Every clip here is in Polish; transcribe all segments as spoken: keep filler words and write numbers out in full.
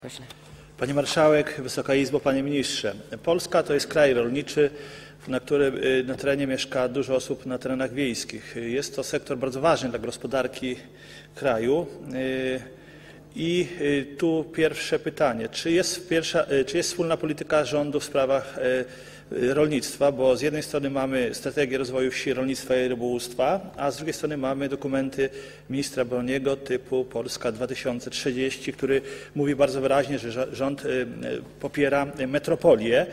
Pani Marszałek, Wysoka Izbo, Panie Ministrze. Polska to jest kraj rolniczy, na którym na terenie mieszka dużo osób na terenach wiejskich. Jest to sektor bardzo ważny dla gospodarki kraju. I tu pierwsze pytanie, czy jest, pierwsza, czy jest wspólna polityka rządu w sprawach rolnictwa, bo z jednej strony mamy strategię rozwoju wsi, rolnictwa i rybołówstwa, a z drugiej strony mamy dokumenty ministra Broniego typu Polska dwa tysiące trzydzieści, który mówi bardzo wyraźnie, że rząd popiera metropolię.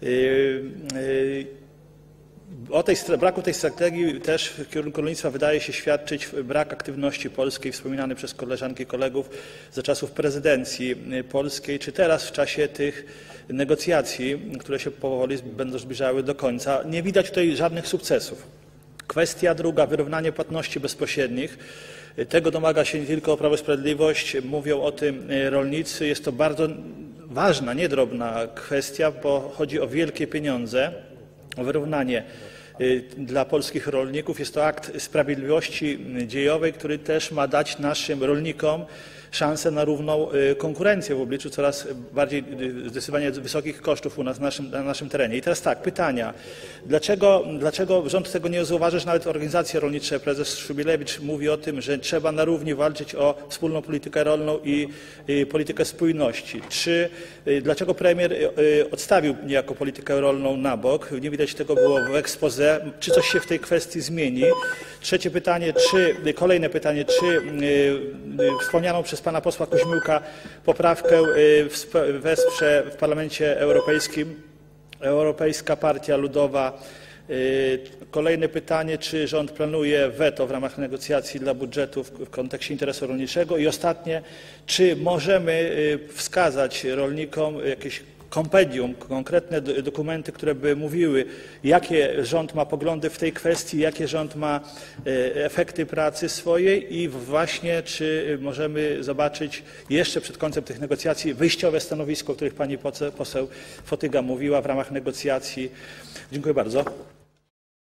O tej, braku tej strategii też w kierunku rolnictwa wydaje się świadczyć brak aktywności polskiej wspominany przez koleżanki i kolegów za czasów prezydencji polskiej, czy teraz w czasie tych negocjacji, które się powoli będą zbliżały do końca. Nie widać tutaj żadnych sukcesów. Kwestia druga, wyrównanie płatności bezpośrednich. Tego domaga się nie tylko Prawo i Sprawiedliwość, mówią o tym rolnicy. Jest to bardzo ważna, nie drobna kwestia, bo chodzi o wielkie pieniądze. O wyrównanie dla polskich rolników. Jest to akt sprawiedliwości dziejowej, który też ma dać naszym rolnikom szansę na równą konkurencję w obliczu coraz bardziej zdecydowanie wysokich kosztów u nas naszym, na naszym terenie. I teraz tak, pytania. Dlaczego, dlaczego rząd tego nie zauważy, że nawet organizacje rolnicze, prezes Szubilewicz mówi o tym, że trzeba na równi walczyć o wspólną politykę rolną i, i politykę spójności? Czy dlaczego premier odstawił niejako politykę rolną na bok? Nie widać tego było w exposé. Czy coś się w tej kwestii zmieni? Trzecie pytanie, czy, kolejne pytanie, czy wspomnianą przez pana posła Kuźmiłka poprawkę wesprze w Parlamencie Europejskim Europejska Partia Ludowa? Kolejne pytanie, czy rząd planuje weto w ramach negocjacji dla budżetu w kontekście interesu rolniczego? I ostatnie, czy możemy wskazać rolnikom jakieś kompendium, konkretne dokumenty, które by mówiły, jakie rząd ma poglądy w tej kwestii, jakie rząd ma efekty pracy swojej i właśnie czy możemy zobaczyć jeszcze przed końcem tych negocjacji wyjściowe stanowisko, o których pani poseł Fotyga mówiła w ramach negocjacji. Dziękuję bardzo.